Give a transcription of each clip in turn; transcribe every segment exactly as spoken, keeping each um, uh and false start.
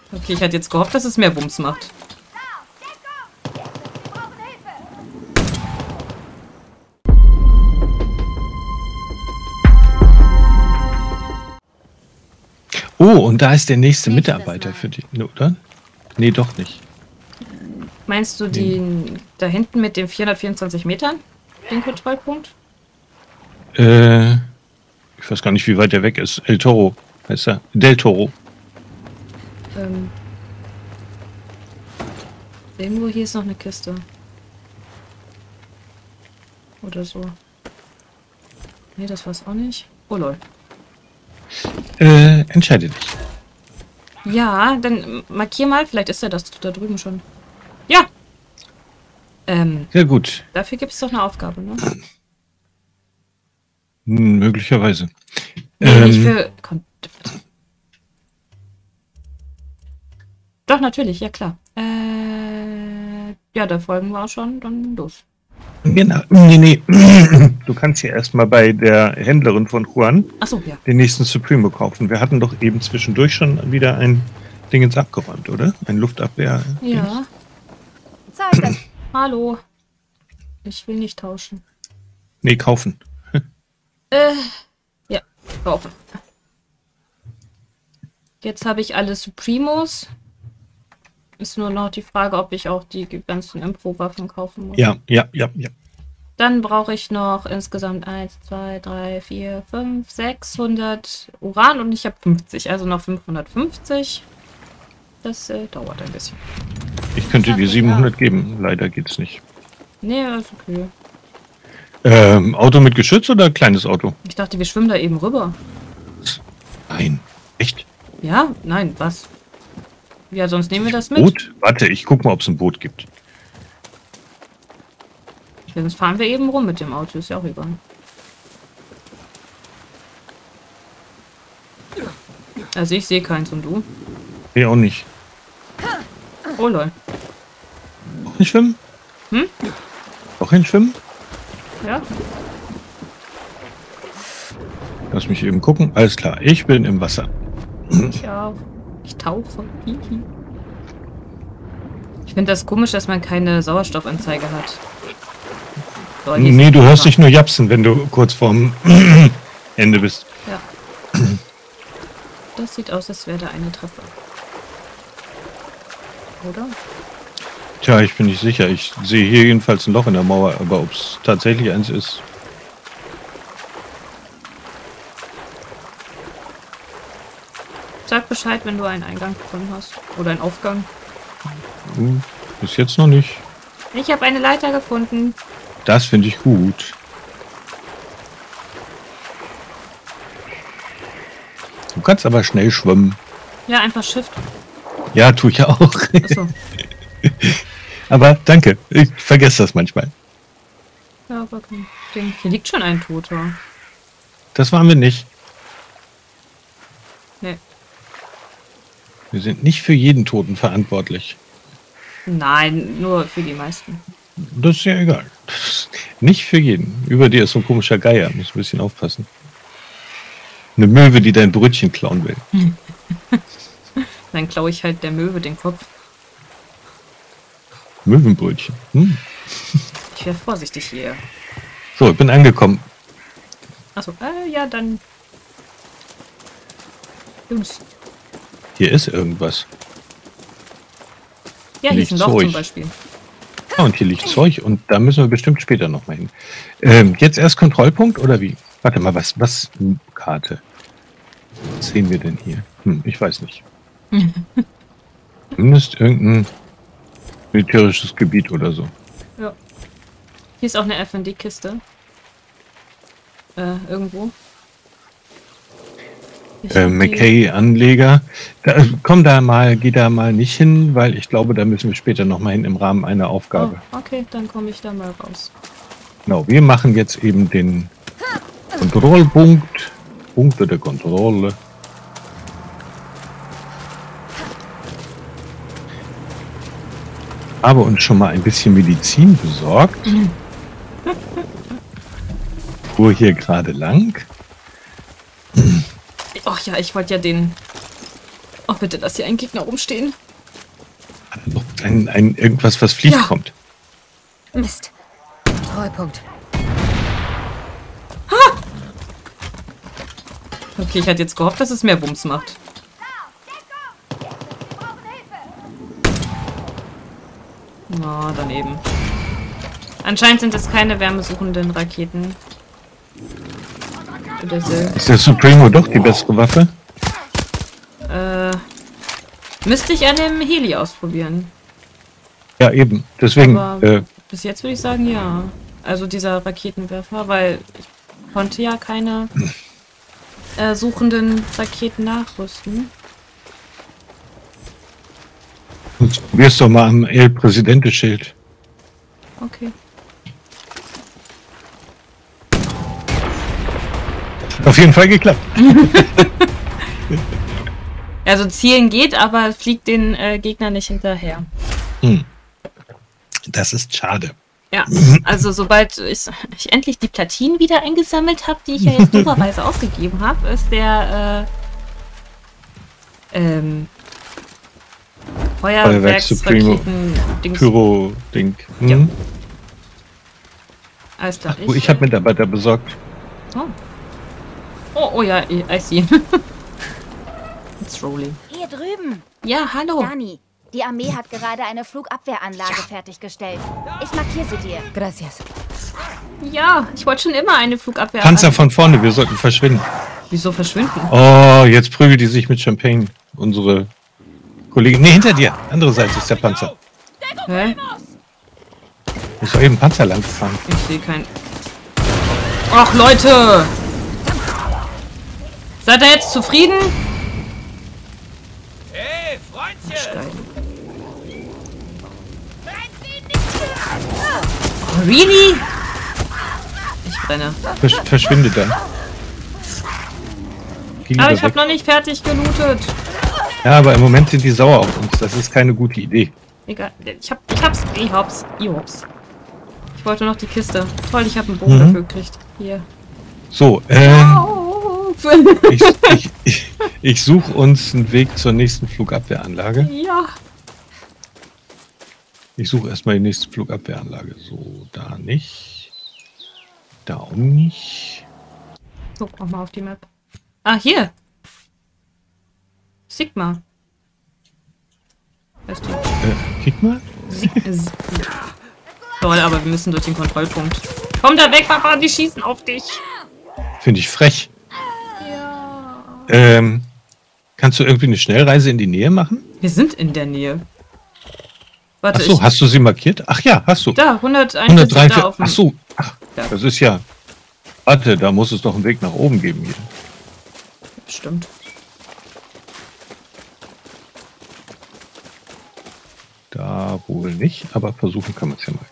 Okay, ich hatte jetzt gehofft, dass es mehr Bums macht. Oh, und da ist der nächste Mitarbeiter für dich, oder? Nee, doch nicht. Meinst du den da hinten mit den vierhundertvierundzwanzig Metern? Den Kontrollpunkt? Äh, ich weiß gar nicht, wie weit der weg ist. El Toro heißt er. Del Toro. Ähm, irgendwo hier ist noch eine Kiste. Oder so. Nee, das war's auch nicht. Oh lol. Äh, entscheide dich. Ja, dann markier mal. Vielleicht ist er das da drüben schon. Ja! Ähm, Ja, gut. dafür gibt es doch eine Aufgabe, ne? Hm, möglicherweise. Nee, ähm, nicht für... Kon doch, natürlich, ja klar. Äh, ja, da folgen wir auch schon. Dann los. Genau. Nee, nee. Du kannst hier erstmal bei der Händlerin von Juan Achso, ja. den nächsten Supremo kaufen. Wir hatten doch eben zwischendurch schon wieder ein Ding ins abgeräumt, oder? Ein Luftabwehr. Ja. Hallo. Ich will nicht tauschen. Nee, kaufen. Äh, ja, kaufen. Jetzt habe ich alle Supremos. Ist nur noch die Frage, ob ich auch die ganzen Impro-Waffen kaufen muss. Ja, ja, ja, ja. Dann brauche ich noch insgesamt eins, zwei, drei, vier, fünf, sechshundert Uran und ich habe fünfzig, also noch fünfhundertfünfzig. Das äh, dauert ein bisschen. Ich könnte dir siebenhundert geben. Leider geht's nicht. Nee, ist okay. Ähm, Auto mit Geschütz oder kleines Auto? Ich dachte, wir schwimmen da eben rüber. Nein. Echt? Ja? Nein, was? Ja, sonst nehmen wir das mit. Boot? Warte, ich guck mal, ob es ein Boot gibt. Ja, sonst fahren wir eben rum mit dem Auto, ist ja auch egal. Also ich sehe keins und du? Nee, auch nicht. Oh lol. Auch nicht schwimmen? Hm? Auch hin schwimmen? Ja? Lass mich eben gucken. Alles klar, ich bin im Wasser. Ich auch. Ich tauche. Hihi. Ich finde das komisch, dass man keine Sauerstoffanzeige hat. So, hier Nee, ist du ein hörst Thema. dich nur japsen, wenn du kurz vorm Ende bist. Ja. Das sieht aus, als wäre da eine Treppe. Oder? Tja, ich bin nicht sicher. Ich sehe hier jedenfalls ein Loch in der Mauer, aber ob es tatsächlich eins ist. Sag Bescheid, wenn du einen Eingang gefunden hast. Oder einen Aufgang. Hm, bis jetzt noch nicht. Ich habe eine Leiter gefunden. Das finde ich gut. Du kannst aber schnell schwimmen. Ja, einfach Shift. Ja, tue ich auch. Achso. Aber danke. Ich vergesse das manchmal. Ja, aber kein Ding. Hier liegt schon ein Toter. Das waren wir nicht. Nee. Wir sind nicht für jeden Toten verantwortlich. Nein, nur für die meisten. Das ist ja egal. Nicht für jeden. Über dir ist so ein komischer Geier. Muss ein bisschen aufpassen. Eine Möwe, die dein Brötchen klauen will. Dann klaue ich halt der Möwe den Kopf. Möwenbrötchen. Hm. Ich wäre vorsichtig hier. So, ich bin angekommen. Achso, äh, ja, dann. Jungs. Hier ist irgendwas. Ja, hier ist ein Loch Zeug. zum Beispiel. Ah, und hier liegt Zeug und da müssen wir bestimmt später noch mal hin. Ähm, jetzt erst Kontrollpunkt oder wie? Warte mal, was, was? Hm, Karte. Was sehen wir denn hier? Hm, ich weiß nicht. Zumindest irgendein militärisches Gebiet oder so. Ja. Hier ist auch eine F und D-Kiste. Äh, irgendwo. Ich Äh, hab die- McKay-Anleger. Da, komm da mal, geh da mal nicht hin, weil ich glaube, da müssen wir später noch mal hin im Rahmen einer Aufgabe. Oh, okay, dann komme ich da mal raus. Genau, wir machen jetzt eben den Kontrollpunkt. Punkte der Kontrolle. Habe uns schon mal ein bisschen Medizin besorgt. Mhm. Fuhr hier gerade lang. Ach ja, ich wollte ja den... Oh, bitte, lass hier einen Gegner rumstehen. Ein, ein irgendwas, was fliegt, Ja. kommt. Mist. Treupunkt. Okay, ich hatte jetzt gehofft, dass es mehr Bums macht. Oh, daneben. Anscheinend sind es keine wärmesuchenden Raketen. Oder so. Ist der Supremo doch die bessere Waffe? Äh, müsste ich an dem Heli ausprobieren. Ja, eben. Deswegen, Aber äh, bis jetzt würde ich sagen, ja. Also dieser Raketenwerfer, weil ich konnte ja keine äh, suchenden Raketen nachrüsten. probier's doch mal am El Presidente-Schild. Okay. Auf jeden Fall geklappt. Also zielen geht, aber fliegt den äh, Gegner nicht hinterher. Hm. Das ist schade. Ja, also sobald ich, ich endlich die Platinen wieder eingesammelt habe, die ich ja jetzt doberweise ausgegeben habe, ist der äh, ähm, Feuerwerksraketen-Dings. Pyro-Ding. Hm? Ja. Alles klar. Ach, ich habe Mitarbeiter besorgt. Oh. oh, oh ja, I see. It's rolling. Hier drüben. Ja, hallo. Dani, die Armee hat gerade eine Flugabwehranlage fertiggestellt. Ich markiere sie dir. Gracias. Ja, ich wollte schon immer eine Flugabwehr. Panzer von vorne, wir sollten verschwinden. Wieso verschwinden? Oh, jetzt prügelt die sich mit Champagne. Unsere Kollegin. Nee, hinter dir. Andere Seite ist der Panzer. Hä? Ist doch eben Panzer lang gefahren. Ich sehe kein... Ach, Leute! Seid ihr jetzt zufrieden? Hey, Freundchen! Steigen. Oh, really? Ich brenne. Versch verschwinde dann. Geh Aber lieber ich habe weg. noch nicht fertig gelootet. Ja, aber im Moment sind die sauer auf uns. Das ist keine gute Idee. Egal. Ich hab, ich hab's. Ich hab's. Ich hab's. Ich wollte noch die Kiste. Toll, ich habe einen Bogen Mhm. dafür gekriegt. Hier. So, ähm, Oh, ich, ich, ich, ich suche uns einen Weg zur nächsten Flugabwehranlage. ja. Ich suche erstmal die nächste Flugabwehranlage. So, da nicht. Da auch nicht. Guck noch mal auf die Map. Ah, hier. Sigma. Weißt du? Äh, kick mal. Sig S- Toll, aber wir müssen durch den Kontrollpunkt. Komm da weg, Papa, die schießen auf dich. Finde ich frech. Ja. Ähm, kannst du irgendwie eine Schnellreise in die Nähe machen? Wir sind in der Nähe. Warte, Ach so, ich, hast du sie markiert? Ach ja, hast du. da, hunderteinundvierzig da hundertdrei. auf dem... Ach so. Ach, Ja. das ist ja. Warte, da muss es doch einen Weg nach oben geben hier. Stimmt. Da wohl nicht, aber versuchen kann man es ja mal.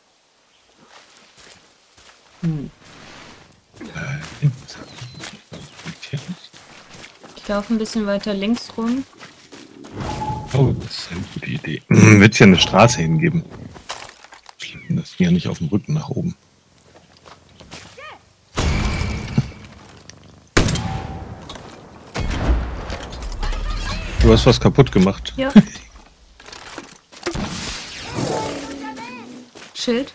Hm. Äh, Ich laufe ein bisschen weiter links rum. oh, das ist eine gute Idee. Wird es ja eine Straße hingeben. Schlimm, das ging ja nicht auf dem Rücken nach oben. Du hast was kaputt gemacht. Ja. Schild.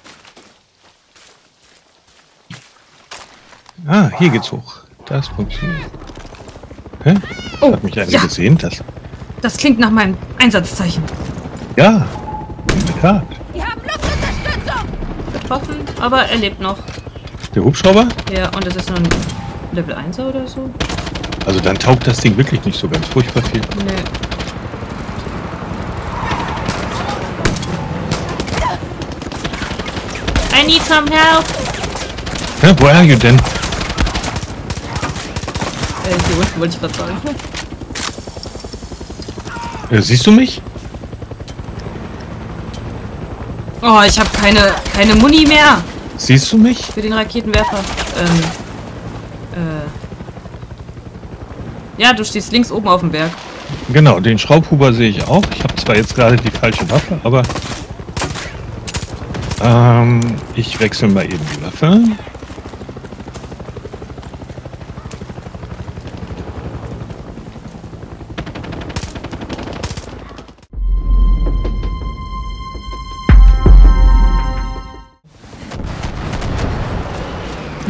Ah, hier geht's hoch. Das funktioniert. Hä? Oh, Hat mich einer ja. gesehen? Das? Das klingt nach meinem Einsatzzeichen. Ja, in der Tat. Wir haben Luftunterstützung. Getroffen, aber er lebt noch. Der Hubschrauber? Ja, und es ist nur ein Level einser oder so. Also dann taugt das Ding wirklich nicht so ganz furchtbar viel. Nee. I need some help. Hä, wo are you denn? Äh, hier unten wollte ich gerade sagen. Äh, siehst du mich? Oh, ich habe keine, keine Muni mehr Siehst du mich? für den Raketenwerfer. Ähm, äh. Ja, du stehst links oben auf dem Berg. Genau, den Schraubhuber sehe ich auch. Ich habe zwar jetzt gerade die falsche Waffe, aber ähm, ich wechsle mal eben die Waffe.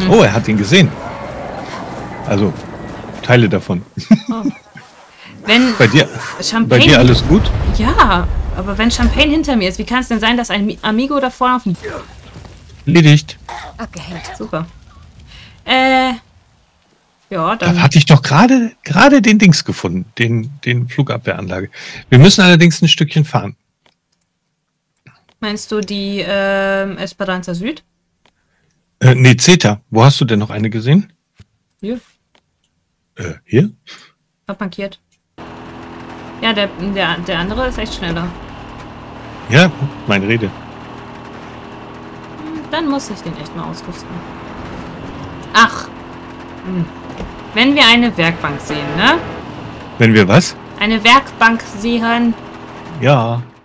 Oh, er hat ihn gesehen. Also, Teile davon. Oh. Wenn Bei dir, Champagne, bei dir alles gut? Ja, aber wenn Champagne hinter mir ist, wie kann es denn sein, dass ein Amigo da vorne auf dem... Erledigt. Abgehängt. Super. Äh... Ja, dann... Da hatte ich doch gerade gerade den Dings gefunden, den, den Flugabwehranlage. Wir müssen allerdings ein Stückchen fahren. Meinst du die ähm, Esperanza Süd? Äh, nee, Zeta. Wo hast du denn noch eine gesehen? Hier. Äh, hier? Hab markiert. Ja, der, der, der andere ist echt schneller. Ja, meine Rede. Dann muss ich den echt mal ausrüsten. Ach. Hm. Wenn wir eine Werkbank sehen, ne? Wenn wir was? Eine Werkbank sehen. Ja.